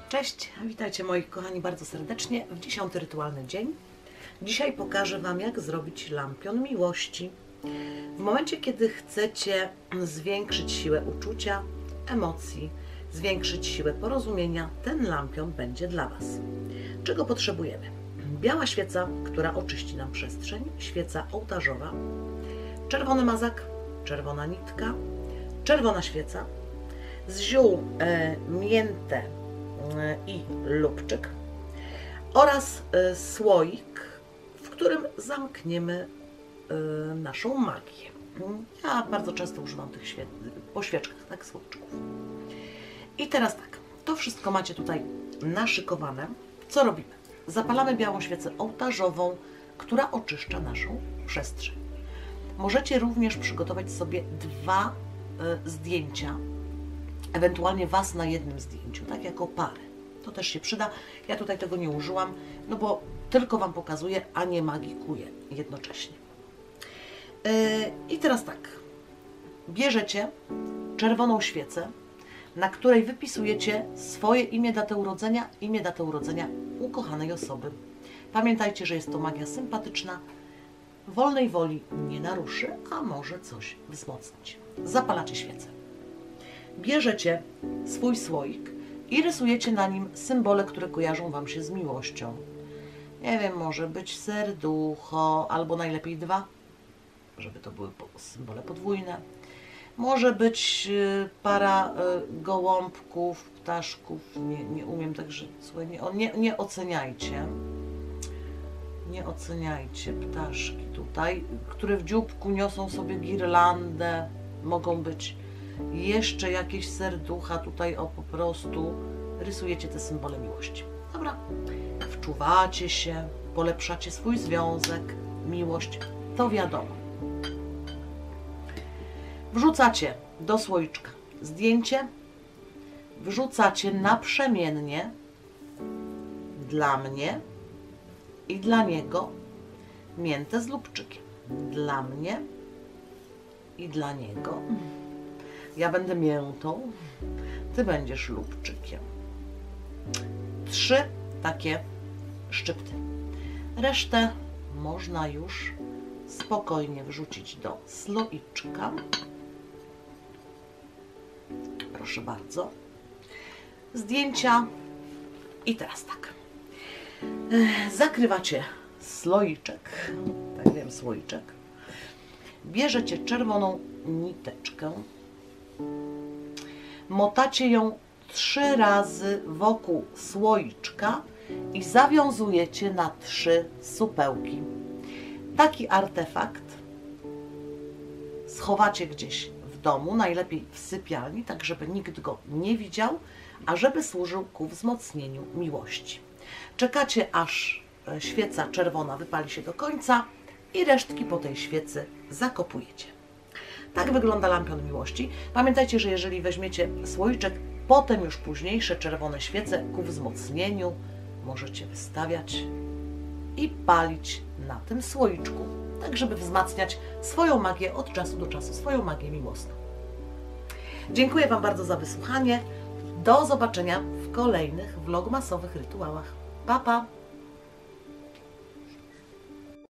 Cześć, witajcie moi kochani bardzo serdecznie w 10. rytualny dzień. Dzisiaj pokażę Wam, jak zrobić lampion miłości. W momencie, kiedy chcecie zwiększyć siłę uczucia, emocji, zwiększyć siłę porozumienia, ten lampion będzie dla Was. Czego potrzebujemy? Biała świeca, która oczyści nam przestrzeń, świeca ołtarzowa, czerwony mazak, czerwona nitka, czerwona świeca, z ziół miętę i lubczyk oraz słoik, w którym zamkniemy naszą magię. Ja bardzo często używam tych po świeczkach, tak, słoiczków. I teraz tak, to wszystko macie tutaj naszykowane. Co robimy? Zapalamy białą świecę ołtarzową, która oczyszcza naszą przestrzeń. Możecie również przygotować sobie 2 zdjęcia, ewentualnie Was na jednym zdjęciu, tak jako parę. To też się przyda. Ja tutaj tego nie użyłam, no bo tylko Wam pokazuję, a nie magikuję jednocześnie. I teraz tak, bierzecie czerwoną świecę, na której wypisujecie swoje imię, datę urodzenia ukochanej osoby. Pamiętajcie, że jest to magia sympatyczna, wolnej woli nie naruszy, a może coś wzmocnić. Zapalacie świecę. Bierzecie swój słoik i rysujecie na nim symbole, które kojarzą Wam się z miłością. Nie wiem, może być serducho, albo najlepiej 2, żeby to były symbole podwójne. Może być para gołąbków, ptaszków. Nie umiem, także słuchaj, nie oceniajcie. Nie oceniajcie ptaszki tutaj, które w dzióbku niosą sobie girlandę. Mogą być jeszcze jakieś serducha tutaj, o, po prostu rysujecie te symbole miłości. Dobra, wczuwacie się, polepszacie swój związek, miłość, to wiadomo. Wrzucacie do słoiczka zdjęcie, wrzucacie naprzemiennie dla mnie i dla niego miętę z lubczykiem. Dla mnie i dla niego. Ja będę miętą, Ty będziesz lubczykiem. 3 takie szczypty. Resztę można już spokojnie wrzucić do słoiczka. Proszę bardzo. Zdjęcia. I teraz tak. Zakrywacie słoiczek. Tak wiem, słoiczek. Bierzecie czerwoną niteczkę. Motacie ją 3 razy wokół słoiczka i zawiązujecie na 3 supełki. Taki artefakt schowacie gdzieś w domu, najlepiej w sypialni, tak żeby nikt go nie widział, a żeby służył ku wzmocnieniu miłości. Czekacie, aż świeca czerwona wypali się do końca i resztki po tej świecy zakopujecie. Tak wygląda lampion miłości. Pamiętajcie, że jeżeli weźmiecie słoiczek, potem już późniejsze czerwone świece ku wzmocnieniu możecie wystawiać i palić na tym słoiczku, tak żeby wzmacniać swoją magię od czasu do czasu, swoją magię miłosną. Dziękuję Wam bardzo za wysłuchanie. Do zobaczenia w kolejnych vlogmasowych rytuałach. Pa, pa!